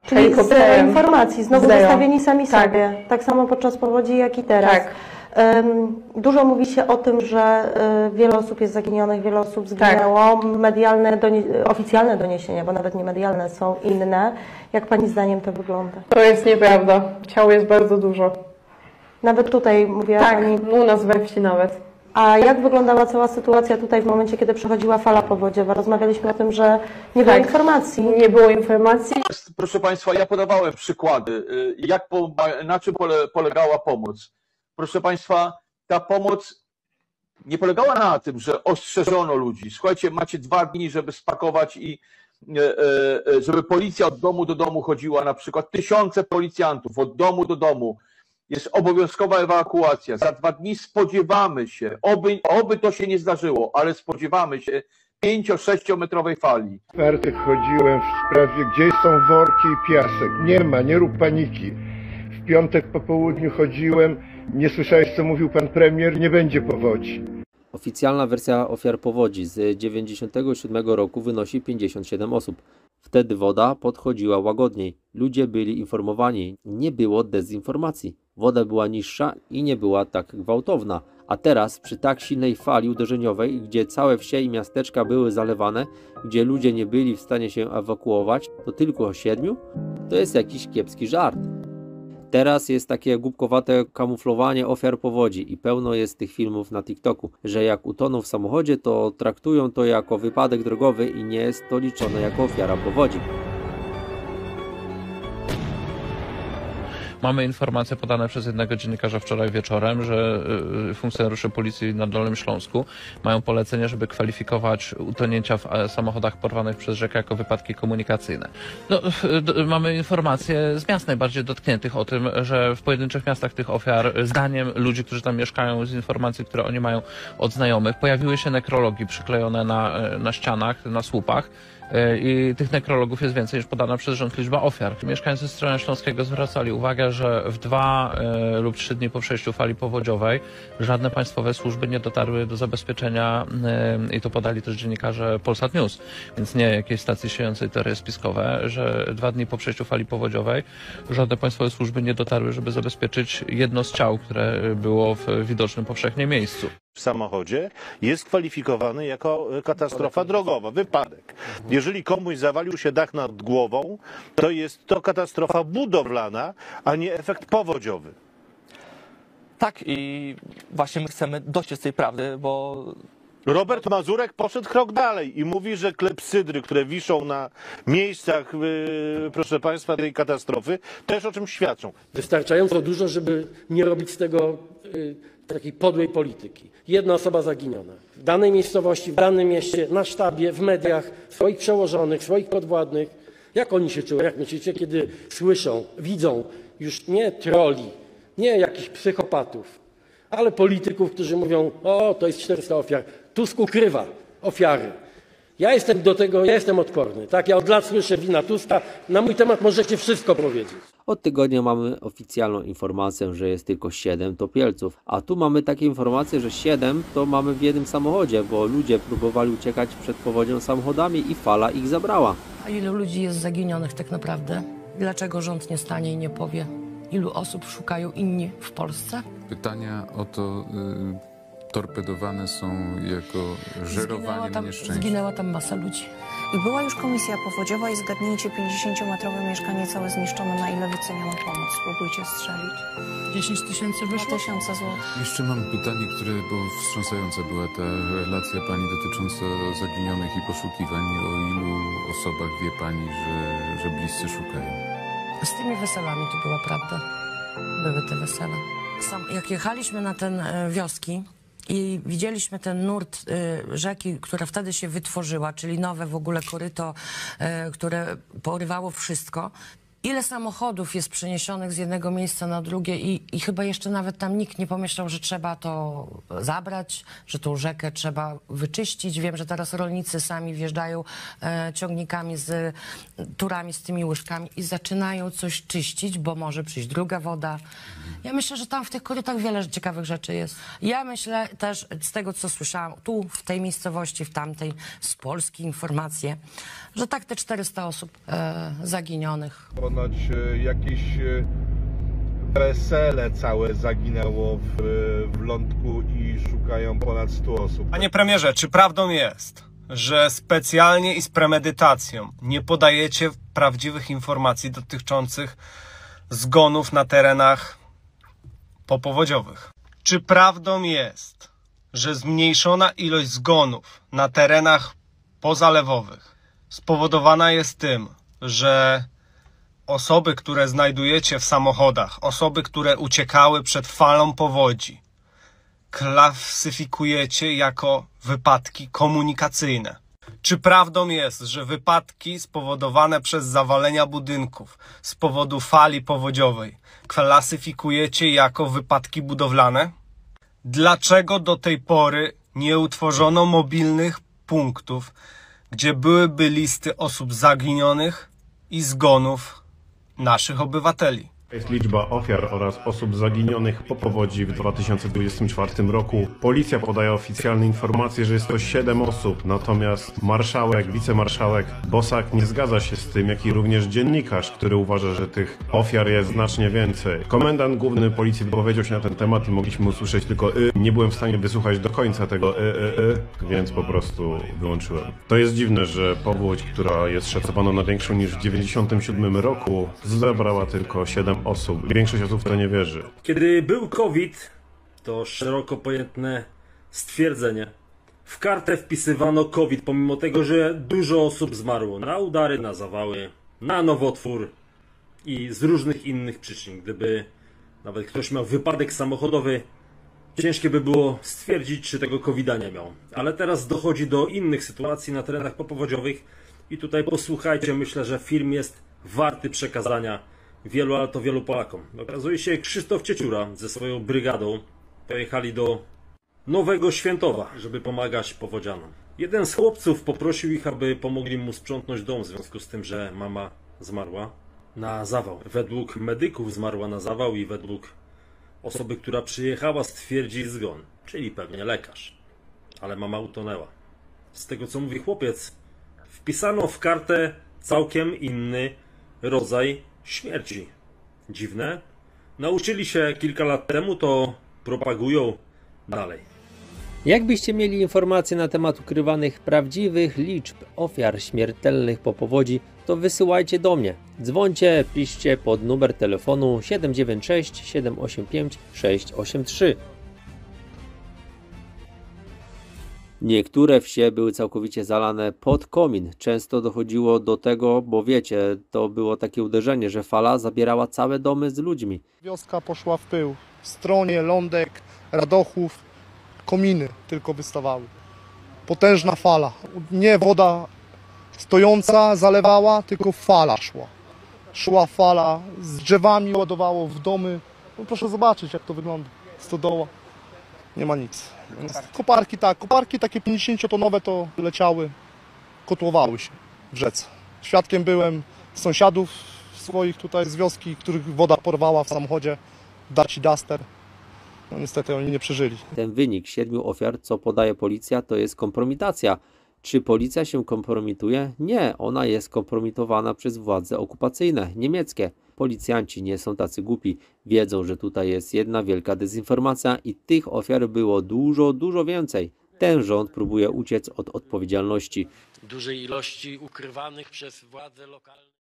Czyli zero informacji, znowu wystawieni sami tak. sobie. Tak samo podczas powodzi, jak i teraz. Tak. Dużo mówi się o tym, że wiele osób jest zaginionych, wiele osób zginęło. Medialne, oficjalne doniesienia, bo nawet nie medialne, są inne. Jak Pani zdaniem to wygląda? To jest nieprawda. Ciał jest bardzo dużo. Nawet tutaj mówiła Pani... u nas we wsi nawet. A jak wyglądała cała sytuacja tutaj w momencie, kiedy przechodziła fala powodziowa? Rozmawialiśmy o tym, że nie było informacji. Nie było informacji. Proszę Państwa, ja podawałem przykłady, na czym polegała pomoc. Proszę Państwa, ta pomoc nie polegała na tym, że ostrzeżono ludzi. Słuchajcie, macie 2 dni, żeby spakować i żeby policja od domu do domu chodziła, na przykład 1000 policjantów od domu do domu. Jest obowiązkowa ewakuacja. Za 2 dni spodziewamy się, oby to się nie zdarzyło, ale spodziewamy się 5-6 metrowej fali. W czwartek chodziłem w sprawie, gdzie są worki i piasek. Nie ma, nie rób paniki. W piątek po południu chodziłem, nie słyszałeś, co mówił pan premier, nie będzie powodzi. Oficjalna wersja ofiar powodzi z 1997 roku wynosi 57 osób. Wtedy woda podchodziła łagodniej. Ludzie byli informowani. Nie było dezinformacji. Woda była niższa i nie była tak gwałtowna. A teraz przy tak silnej fali uderzeniowej, gdzie całe wsie i miasteczka były zalewane, gdzie ludzie nie byli w stanie się ewakuować, to tylko 7? To jest jakiś kiepski żart. Teraz jest takie głupkowate kamuflowanie ofiar powodzi i pełno jest tych filmów na TikToku, że jak utoną w samochodzie, to traktują to jako wypadek drogowy i nie jest to liczone jako ofiara powodzi. Mamy informacje podane przez jednego dziennikarza wczoraj wieczorem, że funkcjonariusze policji na Dolnym Śląsku mają polecenie, żeby kwalifikować utonięcia w samochodach porwanych przez rzekę jako wypadki komunikacyjne. No, mamy informacje z miast najbardziej dotkniętych o tym, że w pojedynczych miastach tych ofiar, zdaniem ludzi, którzy tam mieszkają, z informacji, które oni mają od znajomych, pojawiły się nekrologi przyklejone na ścianach, na słupach. I tych nekrologów jest więcej niż podana przez rząd liczba ofiar. Mieszkańcy Strona Śląskiego zwracali uwagę, że w 2 lub 3 dni po przejściu fali powodziowej żadne państwowe służby nie dotarły do zabezpieczenia i to podali też dziennikarze Polsat News, więc nie jakiejś stacji siejącej teorie spiskowe, że 2 dni po przejściu fali powodziowej żadne państwowe służby nie dotarły, żeby zabezpieczyć jedno z ciał, które było w widocznym powszechnie miejscu. W samochodzie jest kwalifikowany jako katastrofa drogowa, wypadek. Jeżeli komuś zawalił się dach nad głową, to jest to katastrofa budowlana, a nie efekt powodziowy. Tak, i właśnie my chcemy dojść z tej prawdy, bo... Robert Mazurek poszedł krok dalej i mówi, że klepsydry, które wiszą na miejscach, proszę Państwa, tej katastrofy, też o czymś świadczą. Wystarczająco dużo, żeby nie robić z tego takiej podłej polityki. Jedna osoba zaginiona. W danej miejscowości, w danym mieście, na sztabie, w mediach, swoich przełożonych, swoich podwładnych. Jak oni się czują? Jak myślicie, kiedy słyszą, widzą już nie troli, nie jakichś psychopatów, ale polityków, którzy mówią, o, to jest 400 ofiar. Tusk ukrywa ofiary. Ja jestem odporny. Tak? Ja od lat słyszę wina Tuska. Na mój temat możecie wszystko powiedzieć. Od tygodnia mamy oficjalną informację, że jest tylko 7 topielców, a tu mamy takie informacje, że 7 to mamy w jednym samochodzie, bo ludzie próbowali uciekać przed powodzią samochodami i fala ich zabrała. A ilu ludzi jest zaginionych tak naprawdę? Dlaczego rząd nie stanie i nie powie? Ilu osób szukają inni w Polsce? Pytania o to torpedowane są jako żerowanie na nieszczęście. Zginęła tam masa ludzi. I była już komisja powodziowa i zgadnijcie, 50-metrowe mieszkanie całe zniszczone. Na ile wyceniano pomoc? Spróbujcie strzelić. 10 000 wyszło? 1000 złotych. Jeszcze mam pytanie, które, bo wstrząsająca była ta relacja pani dotycząca zaginionych i poszukiwań. O ilu osobach wie pani, że bliscy szukają? Z tymi weselami to była prawda. Były te wesela. Jak jechaliśmy na te wioski i widzieliśmy ten nurt rzeki, która wtedy się wytworzyła, czyli nowe w ogóle koryto, które porywało wszystko. Ile samochodów jest przeniesionych z jednego miejsca na drugie i chyba jeszcze nawet tam nikt nie pomyślał, że trzeba to zabrać, że tą rzekę trzeba wyczyścić. Wiem, że teraz rolnicy sami wjeżdżają ciągnikami z turami, z tymi łyżkami i zaczynają coś czyścić, bo może przyjść druga woda. Ja myślę, że tam w tych korytach wiele ciekawych rzeczy jest. Ja myślę też z tego, co słyszałam tu, w tej miejscowości, w tamtej, z Polski informacje, że tak te 400 osób zaginionych. ponoć jakieś wesele całe zaginęło w Lądku i szukają ponad 100 osób. Panie premierze, czy prawdą jest, że specjalnie i z premedytacją nie podajecie prawdziwych informacji dotyczących zgonów na terenach popowodziowych? Czy prawdą jest, że zmniejszona ilość zgonów na terenach pozalewowych spowodowana jest tym, że osoby, które znajdujecie w samochodach, osoby, które uciekały przed falą powodzi, klasyfikujecie jako wypadki komunikacyjne? Czy prawdą jest, że wypadki spowodowane przez zawalenia budynków z powodu fali powodziowej klasyfikujecie jako wypadki budowlane? Dlaczego do tej pory nie utworzono mobilnych punktów, gdzie byłyby listy osób zaginionych i zgonów naszych obywateli? Jest liczba ofiar oraz osób zaginionych po powodzi w 2024 roku. Policja podaje oficjalne informacje, że jest to 7 osób, natomiast marszałek, wicemarszałek Bosak nie zgadza się z tym, jak i również dziennikarz, który uważa, że tych ofiar jest znacznie więcej. Komendant główny policji wypowiedział się na ten temat i mogliśmy usłyszeć tylko Nie byłem w stanie wysłuchać do końca tego więc po prostu wyłączyłem. To jest dziwne, że powódź, która jest szacowana na większą niż w 1997 roku, zabrała tylko 7 osób. Większość osób w to nie wierzy. Kiedy był COVID, to szeroko pojęte stwierdzenie. W kartę wpisywano COVID, pomimo tego, że dużo osób zmarło na udary, na zawały, na nowotwór i z różnych innych przyczyn. Gdyby nawet ktoś miał wypadek samochodowy, ciężkie by było stwierdzić, czy tego COVID-a nie miał. Ale teraz dochodzi do innych sytuacji na terenach popowodziowych i tutaj posłuchajcie, myślę, że film jest warty przekazania wielu, ale to wielu Polakom. Okazuje się, Krzysztof Cieciura ze swoją brygadą pojechali do Nowego Świętowa, żeby pomagać powodzianom. Jeden z chłopców poprosił ich, aby pomogli mu sprzątnąć dom w związku z tym, że mama zmarła na zawał. Według medyków zmarła na zawał i według osoby, która przyjechała, stwierdzi zgon, czyli pewnie lekarz. Ale mama utonęła. Z tego, co mówi chłopiec, wpisano w kartę całkiem inny rodzaj śmierci. Dziwne? Nauczyli się kilka lat temu, to propagują dalej. Jakbyście mieli informacje na temat ukrywanych prawdziwych liczb ofiar śmiertelnych po powodzi, to wysyłajcie do mnie. Dzwońcie, piszcie pod numer telefonu 796 785 683. Niektóre wsie były całkowicie zalane pod komin. Często dochodziło do tego, bo wiecie, to było takie uderzenie, że fala zabierała całe domy z ludźmi. Wioska poszła w pył. Stronie, Lądek, Radochów, kominy tylko wystawały. Potężna fala. Nie woda stojąca zalewała, tylko fala szła. Szła fala, z drzewami ładowało w domy. No proszę zobaczyć, jak to wygląda. Stodoła. Nie ma nic. Koparki tak, koparki takie 50-tonowe to leciały, kotłowały się w rzece. Świadkiem byłem sąsiadów swoich tutaj z wioski, których woda porwała w samochodzie, Daci Duster. No niestety oni nie przeżyli. Ten wynik 7 ofiar, co podaje policja, to jest kompromitacja. Czy policja się kompromituje? Nie, ona jest kompromitowana przez władze okupacyjne, niemieckie. Policjanci nie są tacy głupi, wiedzą, że tutaj jest jedna wielka dezinformacja i tych ofiar było dużo więcej. Ten rząd próbuje uciec od odpowiedzialności. Dużej ilości ukrywanych przez władze lokalne.